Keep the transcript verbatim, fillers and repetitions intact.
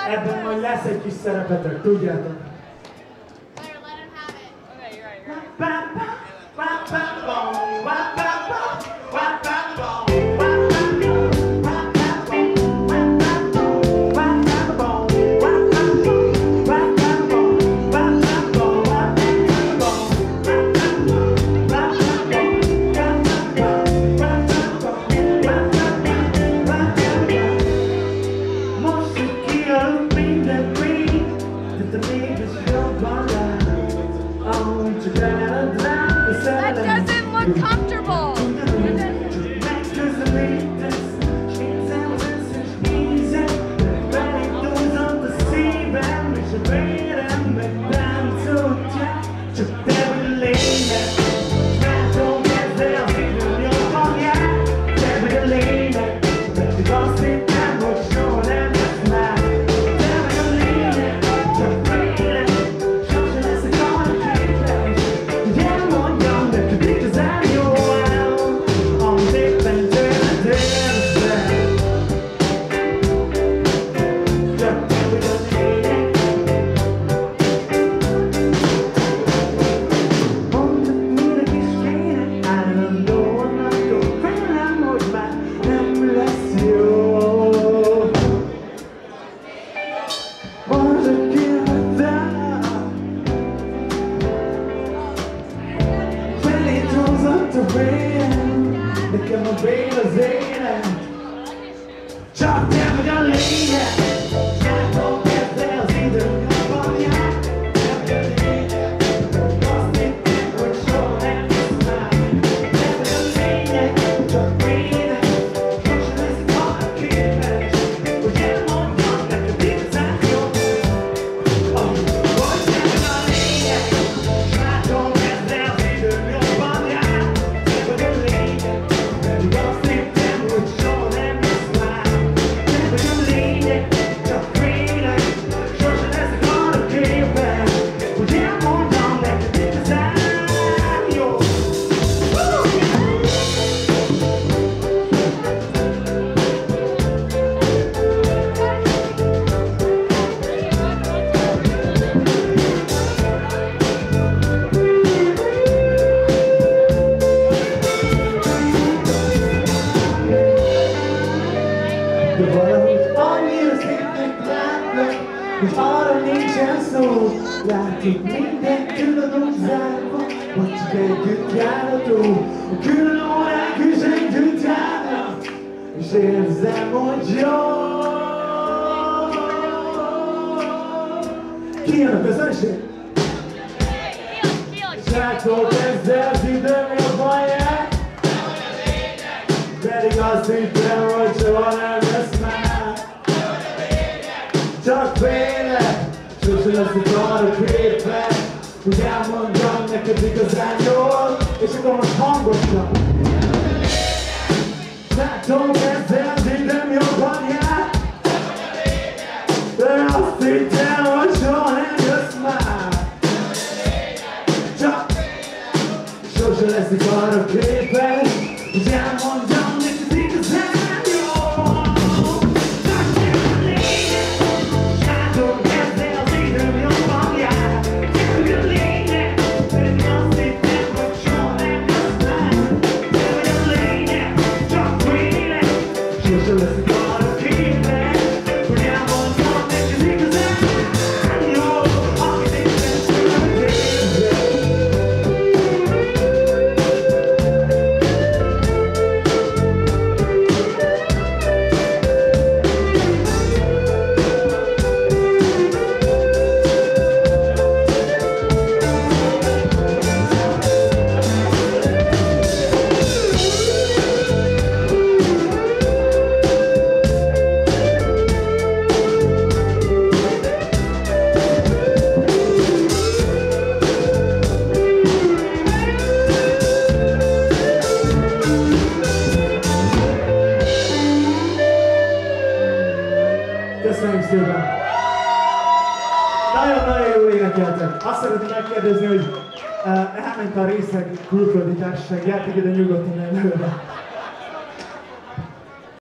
Ebben majd lesz egy kis szerepetek, tudjátok. That doesn't look comfortable. Nekem a bén az élet, csak te vagy a lényeg. Sátor kezdte az idők kampanyát, te vagy a lényeg. Azt hittem, hogy soha nem lesz már. Te vagy a lényeg, csak tényleg. Sose leszek arra képes, hogy elmondjam neked igazán jó. Hogy te vagy a lényeg. Sátor kezdte az idők kampanyát, te vagy a lényeg. Azt hittem, hogy soha nem lesz már. Te vagy a lényeg, csak tényleg. Sose leszek arra képes, hogy elmondjam neked igazán jó. De valahogy annyira szépnek látlak, hogy arra nincsen szó. Látjuk mindent külön zárva, vagy csak együtt járható. A külön órák is együtt járnak, és érzem, hogy jó. Ki jön a közönség? Sátor kezdte az időm jobbanját, pedig azt hittem, hogy soha nem lesz már. Csak tényleg, sose leszek arra képes, hogy elmondjam neked igazán jól, és akkor most hangosan. Sátor kezdte az időm jobban jár, de azt hittem, hogy soha nem lesz már. Csak sose leszek arra képes, hogy elmondjam neked igazán jól. Csak te vagy a lényeg. Sátor kezdte az időm jobban jár. Te vagy a lényeg. Pedig azt hittem, hogy soha nem lesz már. Te vagy a lényeg. Csak tényleg. Sose leszek arra képes, hogy elmondjam neked igazán jól. Amit éppen tőled érzek. Köszönjük szépen! Nagyon-nagyon jól énekeltek. Azt szeretném megkérdezni, hogy uh, elment a részeg külföldi társaság, játék ide nyugodtan előre.